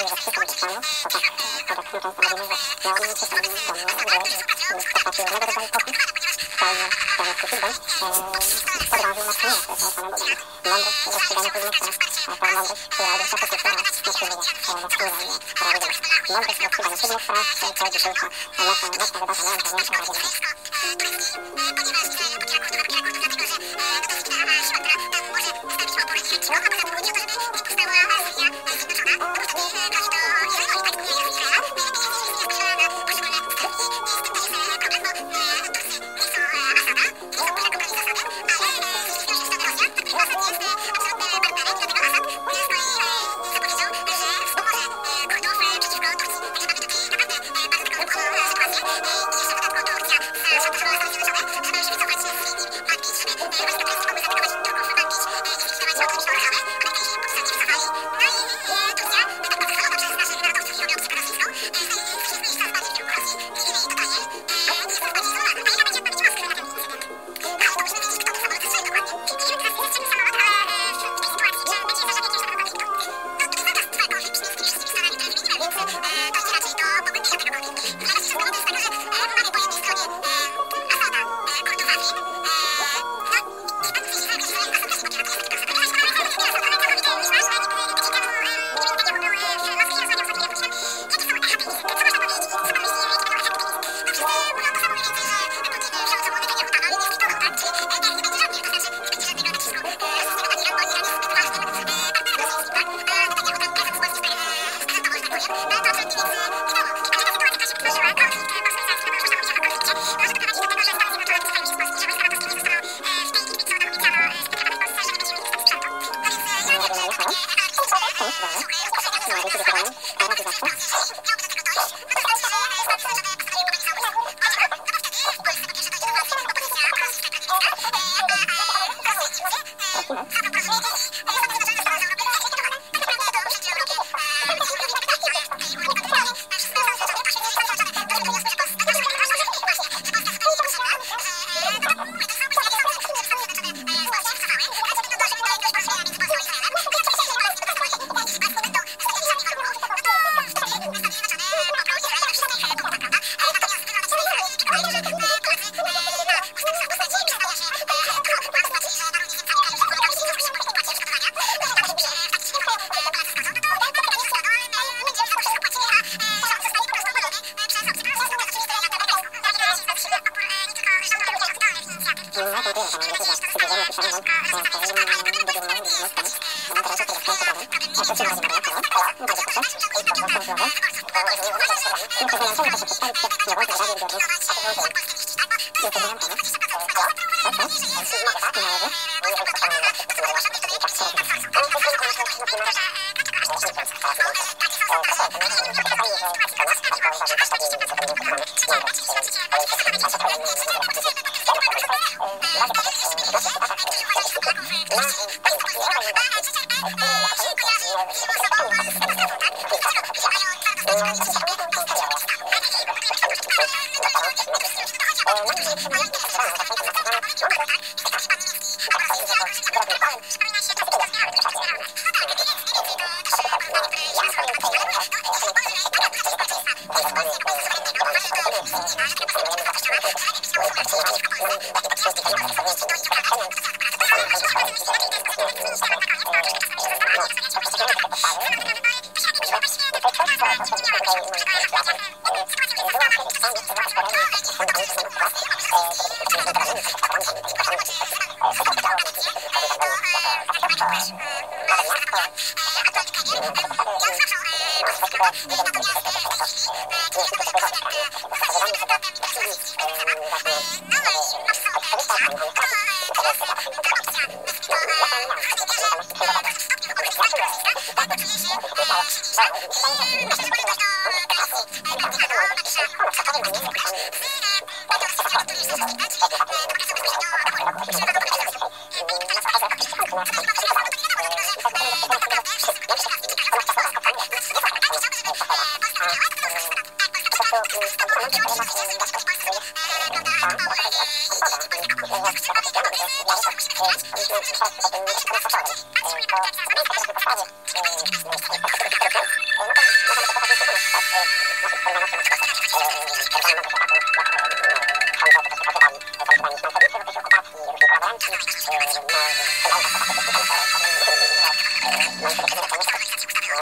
że wszyscy ludzie stanu, to tak, chociaż my często mówimy, że oni nie przyszli do mnie, że potrafił innego rodzaju pokój, pełny skutych, bądź podrążył nas nie, to jest samego Boga. Mądrość, rozstrzyganie trudnych spraw, to mądrość, która odrzuca pokutę, a nie krzyżuje na wpływem i sprawiedliwość. Mądrość, rozstrzyganie trudnych spraw, to jest dzisiejsza nasza debata, najważniejsza w Radzie Narodowej.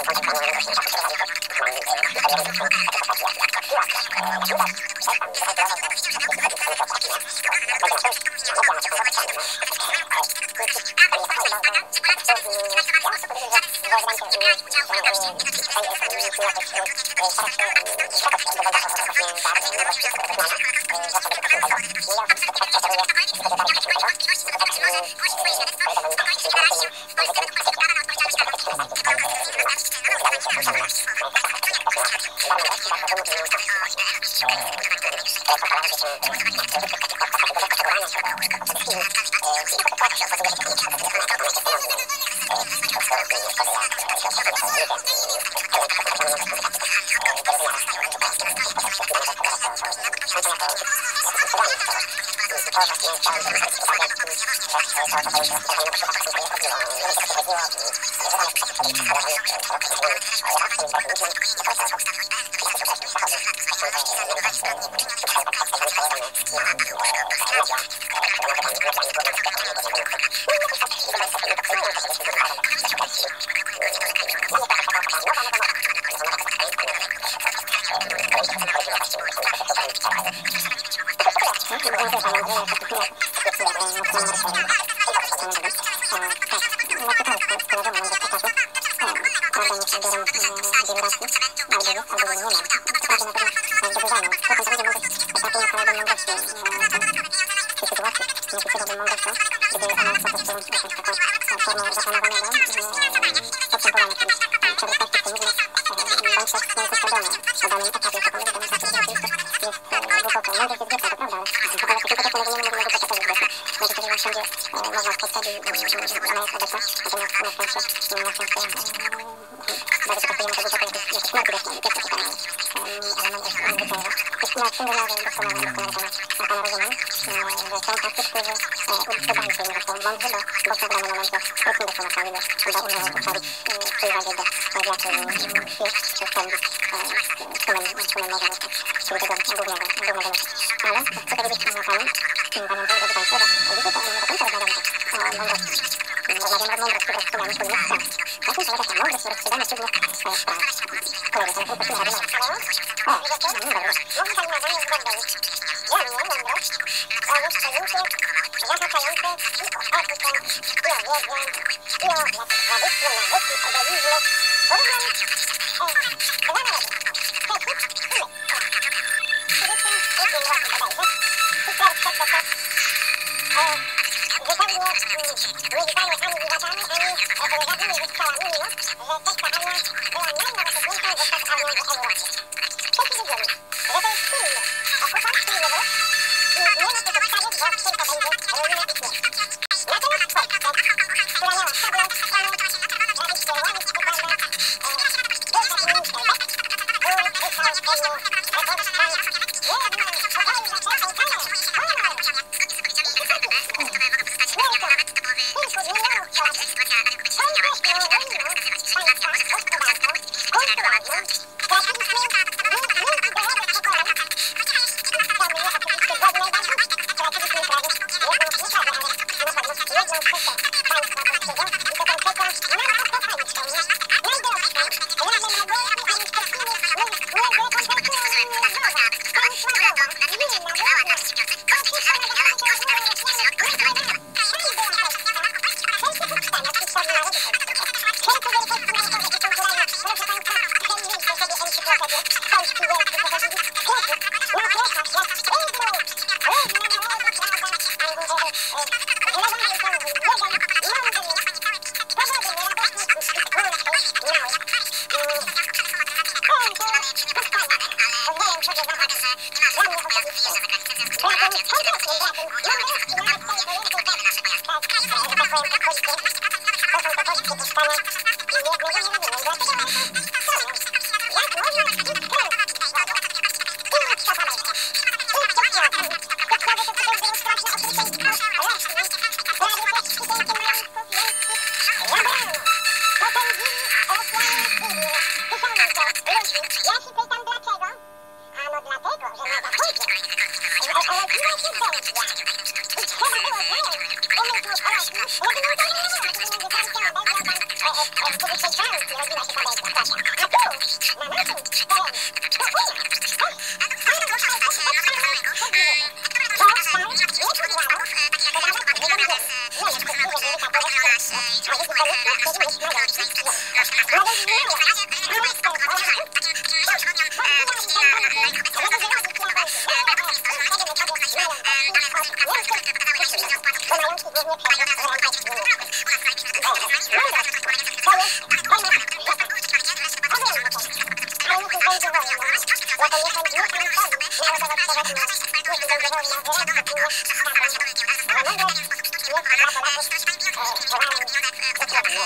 Umyć mu oraz umyć mu będzie wojna. Jako niechętnika narodowo-społeczna jeśli będzie wojna wyraźnie nie taką. Ale nagle jest dla Polaków działają dokładnie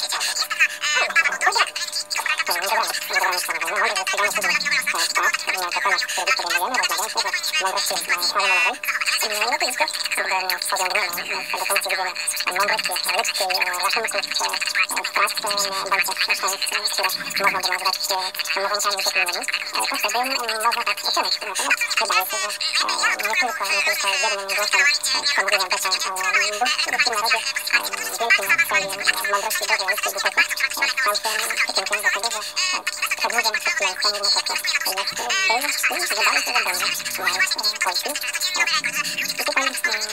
nie stanowią. Może, że sprzedamy cudów spraw, cokolwiek, które podejmujemy, rozmawiamy się o mądrości salomonowej. Nie tylko, gdy spoglądniemy do punktu widzenia mądrości ludzkiej, rachunków, spraw bądź szans, które można by nazwać morzęciami utopijnymi, to wtedy można tak ocenić. Natomiast wydaje się, że nie tylko jednym głosem przemówienia bycia ludzkim narodzie wielkim w swojej mądrości Bożej, ludzkiej głupoty, stał się przyczynkiem do tego, że przedłużem chrześcijaństwa jednocześnie jest był tym, że wydaje się, że będzie naród polski. I tutaj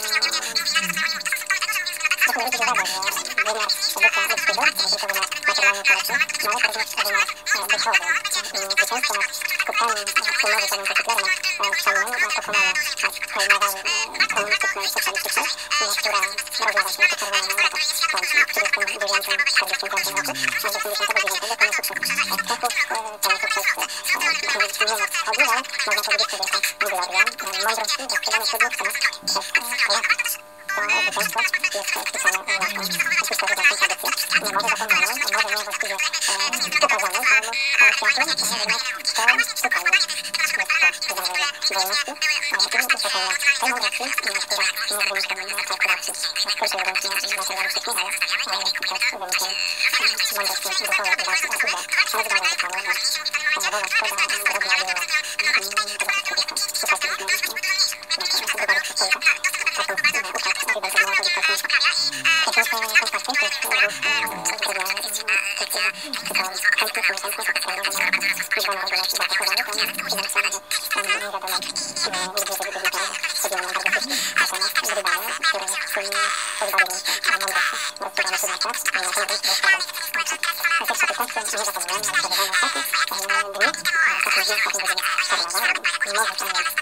proszę zwrócić uwagę, że wymiar życia ludzkiego, czyli tylko wymiar materialny-społeczny, ale to również wymiar duchowy. Zwycięstwo nad skutkami przyjmowy pewien popularny szaliny pokonało hejmowały komunistyczne i socjalistyczne, która rozlawa się jako czerwona Europa po 1939-1945 roku, aż do 1959 poniósł sukces Czechów, poniósł sukces Niemiec wschodnich, ale można powiedzieć, że wielka gloria mądrości dostrzegania cudów przez Polaków. To zwycięstwo jest wpisane w naszą historię, naszą tradycję. Nie może zapomnianą, może niewłaściwie ukazaną całemu światu, jednak to tutaj jest to wydarzenie wolności i uspokojenia tej mądrości, która nie jest wynikiem kalkulacji tylko i wyłącznie materialistycznej, ale jest też wynikiem mądrości duchowej i dalszych idei. Ale wydaje się cało, że wola szkoda drobna była tego wszystkiego, co popatrzyliśmy jako wybory przystoika. Taką układ ribbentrop-mołotowicz-Kaczyński. Techniczne kontakty to jest drobna kwestia, tylko chętnych, niechętnych, oficjalnego liczba narodowa zaatakowany, to nie wiadomo, gdzie te liczby narodowe chodziły nam bardzo szybko, natomiast Brydanie, które pozbawili się mądrości, rozpoczęły się na czas, a na ten rynku rozkładał. Pierwsze 15 nie zapomniałem, ale przeżywane ostatnie dni, ostatnie godziny Karlowa, może to nie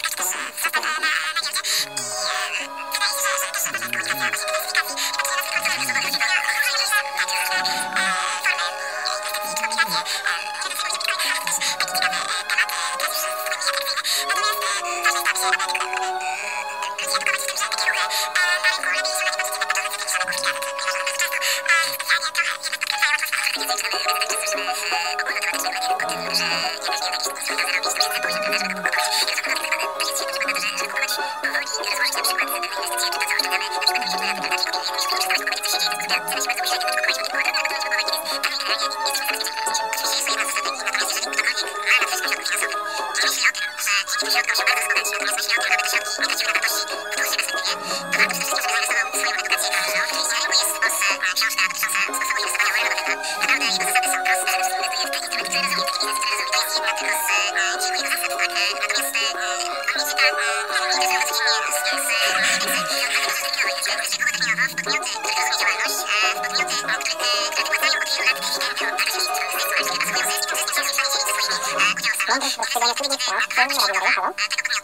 mądrość rozstrzygania trudnych spraw, to Radio Maryja, halo?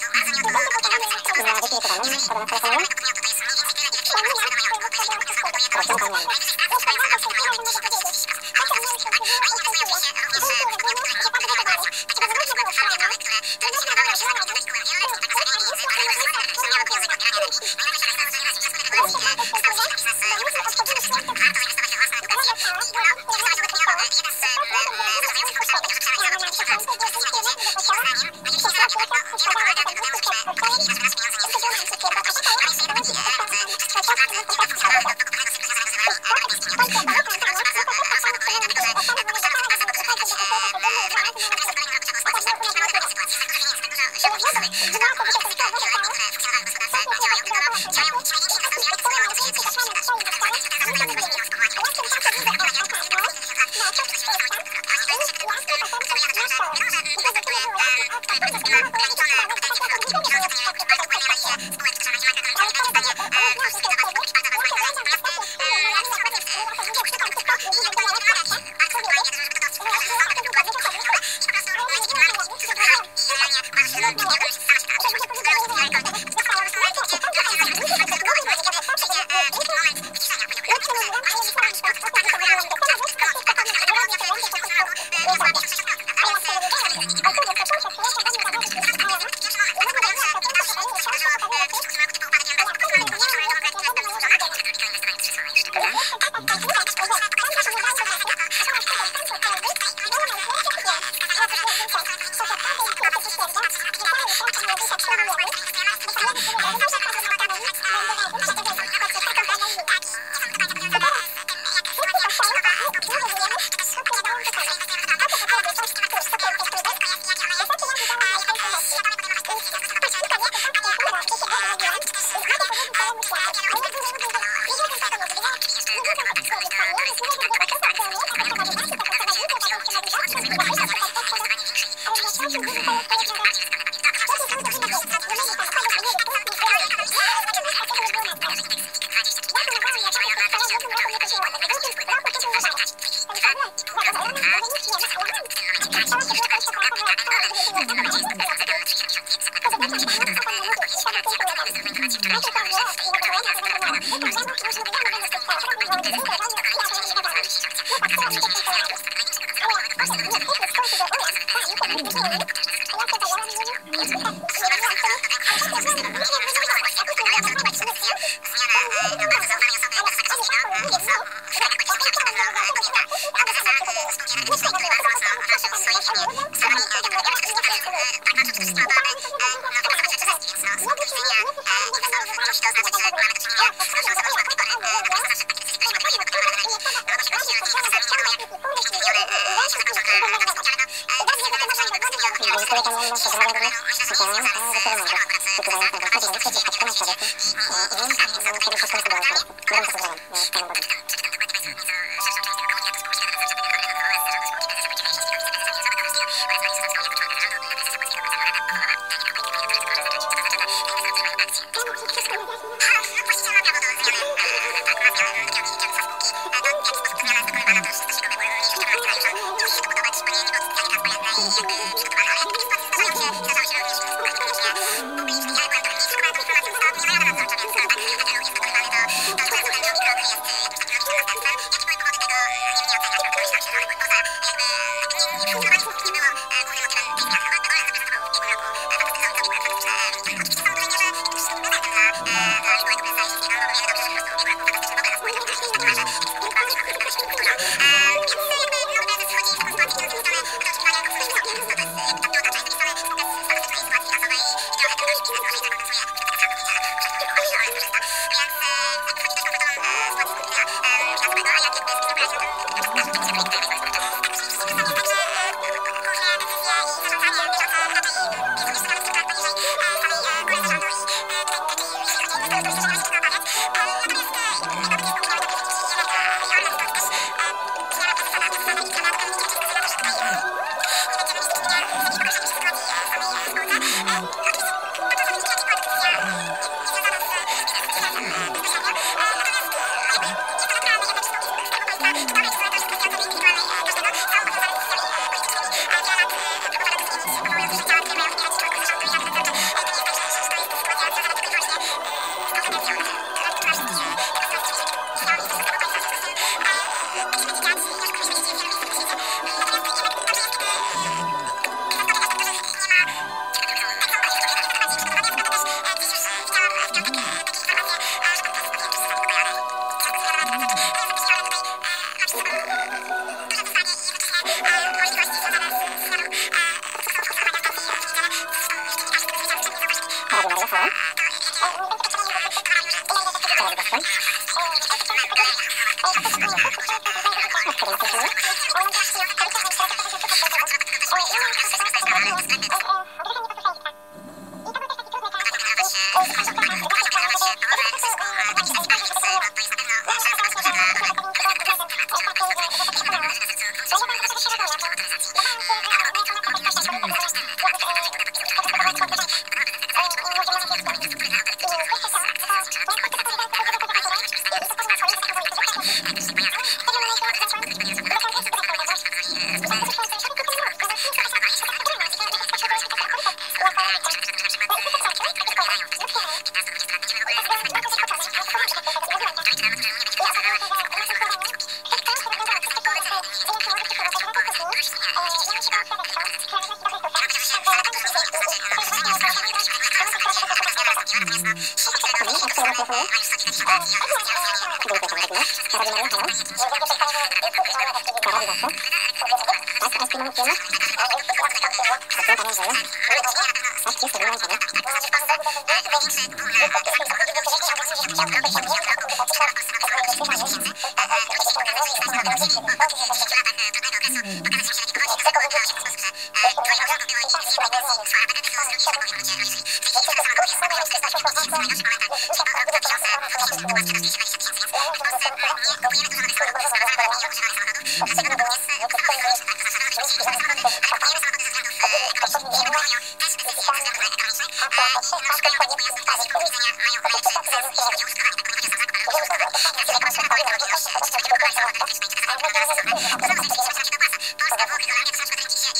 Na wyśmietowanym, to do nas telefonują? Proszę, pan Jan.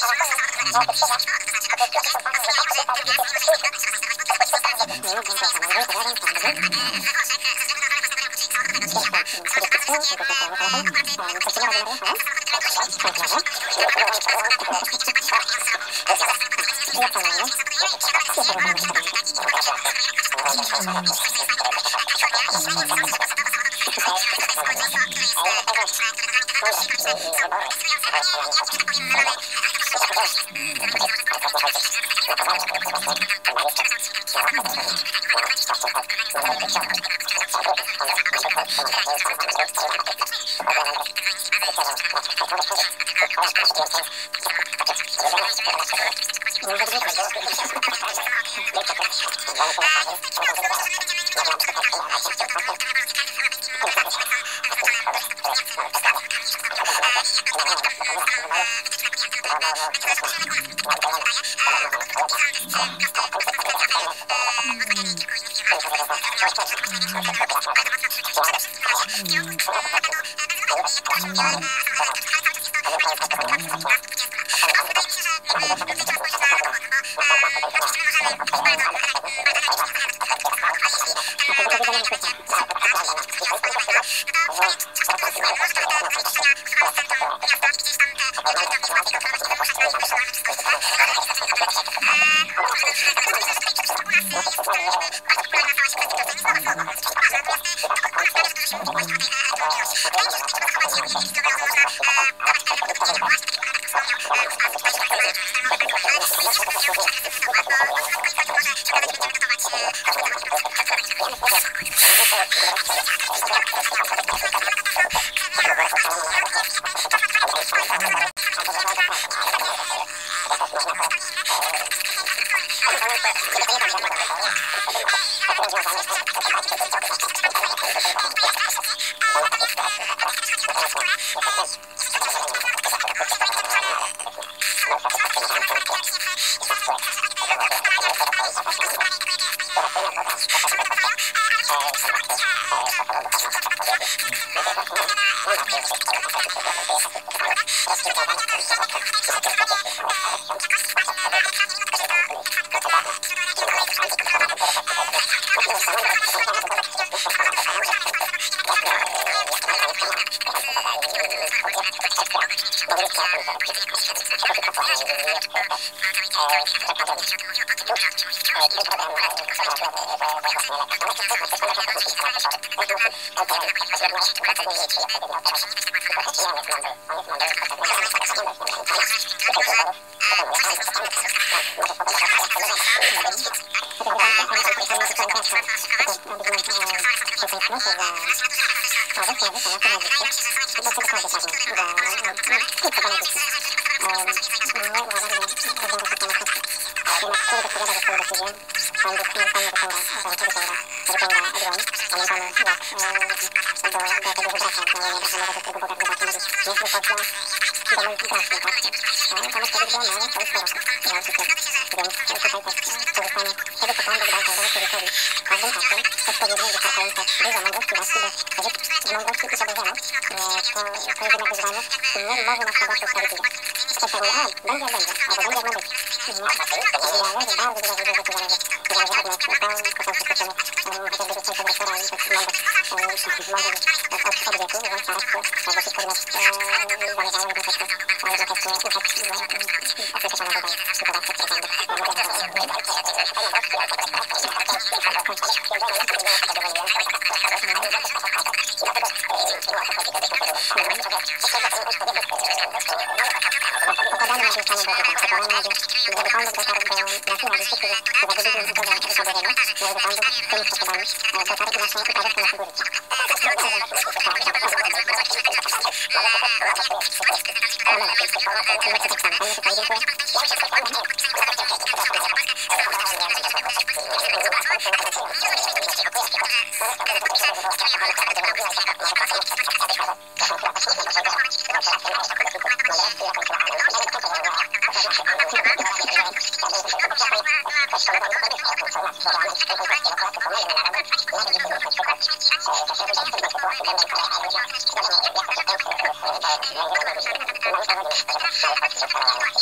Thank you.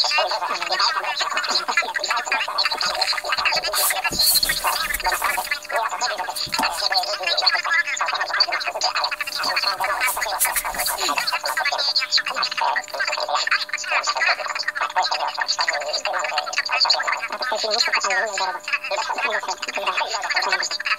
Thank you.